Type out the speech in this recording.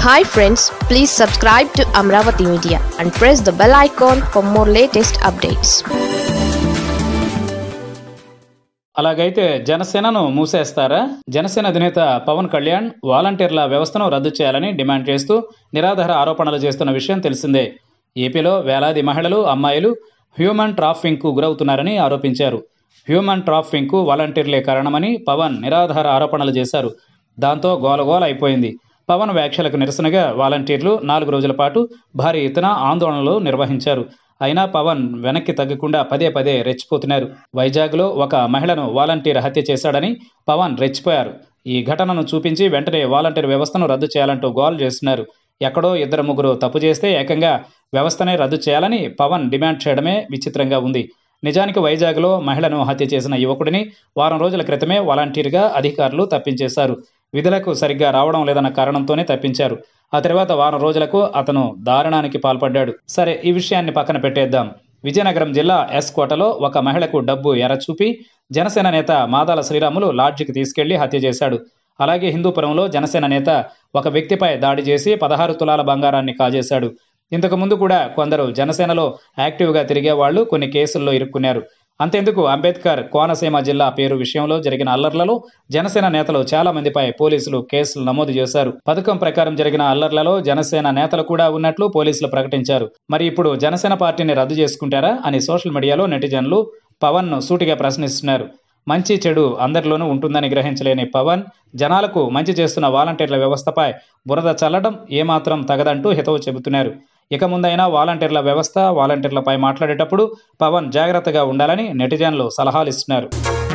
Hi friends, please subscribe to Amaravathi Media and press the bell icon for more latest updates. అలాగైతే జనసేనను మూసేస్తారా? జనసేన అధినేత పవన్ కళ్యాణ్ వాలంటీర్ల వ్యవస్థను రద్దు చేయాలని డిమాండ్ చేస్తూ నిరాధార ఆరోపణలు చేస్తున్న విషయం తెలిసిందే. ఏపీలో వేలాది మహిళలు, అమ్మాయిలు హ్యూమన్ ట్రాఫికింగ్కు గురవుతున్నారని ఆరోపించారు. హ్యూమన్ ట్రాఫికింగ్కు వాలంటీర్లే కారణమని పవన్ నిరాధార ఆరోపణలు చేశారు. దాంతో గోలగోల అయిపోయింది. పవన్ వ్యాఖ్యలకు నిరసనగా వాలంటీర్లు 4 రోజుల పాటు భారీ ఎత్తున ఆందోళనలు నిర్వహించారు. అయినా పవన్ వెనక్కి తగ్గకుండా పదే పదే రెచ్చిపోతున్నారు. వైజాగ్లో ఒక మహిళను వాలంటీర్ హత్య చేశాడని పవన్ రెచ్చిపోయారు. ఈ ఘటనను చూపించి వెంటనే వాలంటీర్ వ్యవస్థను రద్దు చేయాలంటూ గోల్ చేస్తున్నారు. ఎక్కడో 2-3 తప్పు చేస్తే ఏకంగా వ్యవస్థనే రద్దు చేయాలని పవన్ డిమాండ్ చేయడమే విచిత్రంగా ఉంది. నిజానికి వైజాగ్లో మహిళను హత్య చేసిన యువకుడిని వారం రోజుల క్రితమే వాలంటీర్గా అధికారులు తప్పించేశారు. విధులకు సరిగ్గా రావడం లేదన్న కారణంతోనే తప్పించారు. ఆ తర్వాత వారం రోజులకు అతను దారుణానికి పాల్పడ్డాడు. సరే, ఈ విషయాన్ని పక్కన పెట్టేద్దాం. విజయనగరం జిల్లా ఎస్ కోటలో ఒక మహిళకు డబ్బు ఎరచూపి జనసేన నేత మాదాల శ్రీరాములు లాడ్జికి తీసుకెళ్లి హత్య చేశాడు. అలాగే హిందూపురంలో జనసేన నేత ఒక వ్యక్తిపై దాడి చేసి 16 తులాల బంగారాన్ని కాజేశాడు. ఇంతకు ముందు కూడా కొందరు జనసేనలో యాక్టివ్గా తిరిగే వాళ్లు కొన్ని కేసుల్లో ఇరుక్కున్నారు. అంతెందుకు, అంబేద్కర్ కోనసీమ జిల్లా పేరు విషయంలో జరిగిన అల్లర్లలో జనసేన నేతలు చాలా మందిపై పోలీసులు కేసులు నమోదు చేశారు. పథకం ప్రకారం జరిగిన అల్లర్లలో జనసేన నేతలు కూడా ఉన్నట్లు పోలీసులు ప్రకటించారు. మరి ఇప్పుడు జనసేన పార్టీని రద్దు చేసుకుంటారా అని సోషల్ మీడియాలో నెటిజన్లు పవన్ ను సూటిగా ప్రశ్నిస్తున్నారు. మంచి చెడు అందరిలోనూ ఉంటుందని గ్రహించలేని పవన్ జనాలకు మంచి చేస్తున్న వాలంటీర్ల వ్యవస్థపై బురద చల్లడం ఏమాత్రం తగదంటూ హితవు చెబుతున్నారు. ఇక ముందైనా వాలంటీర్ల వ్యవస్థ, వాలంటీర్లపై మాట్లాడేటప్పుడు పవన్ జాగ్రత్తగా ఉండాలని నెటిజన్లు సలహాలు ఇస్తున్నారు.